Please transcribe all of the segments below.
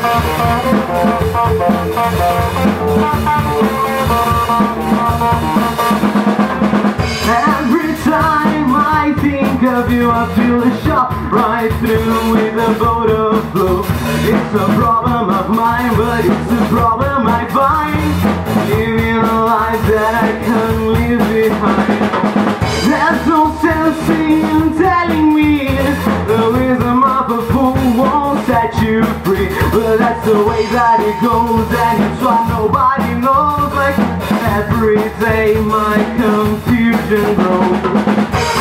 Every time I think of you, I feel a shot right through with a bolt of blue. It's a problem of mine, but it's a problem I find, living a life that I can't leave behind. There's no sense in telling me the wisdom of a fool won't set you free, but that's the way that it goes, and it's what nobody knows. Like every day my confusion grows.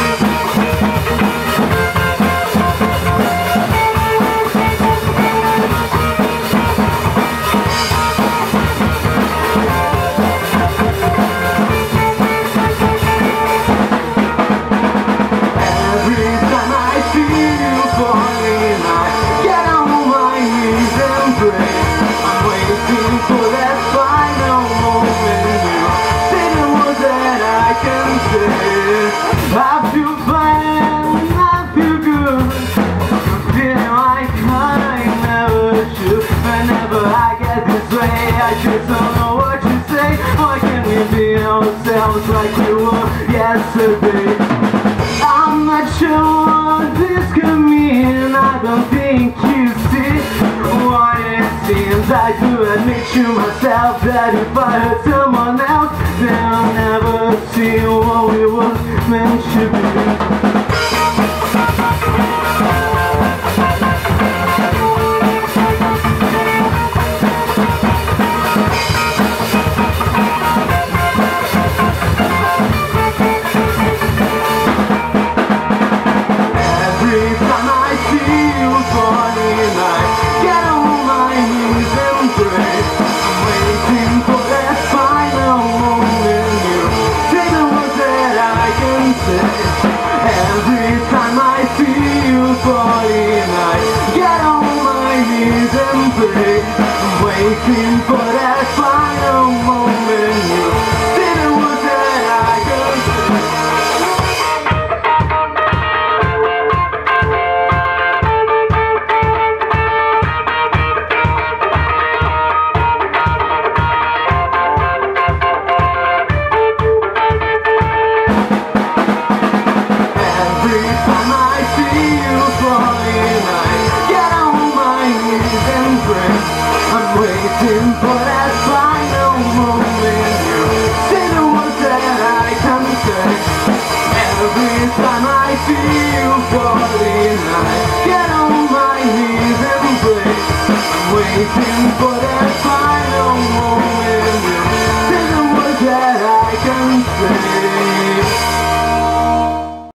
I feel fine, I feel good, I'm feeling like I never should. Whenever I get this way, I just don't know what to say. Why can't we be ourselves like we were yesterday? I'm not sure what this could mean, I don't think you see what it seems. I do admit to myself that if I hurt someone else, then I'll never see what we were meant to be. Every time I see you falling, I get on my knees and pray. I'm waiting for that final moment. You say the words that I can say. I'm waiting for that final moment. You say the words that I can say. Every time I see you falling, I get on my knees and pray. I'm waiting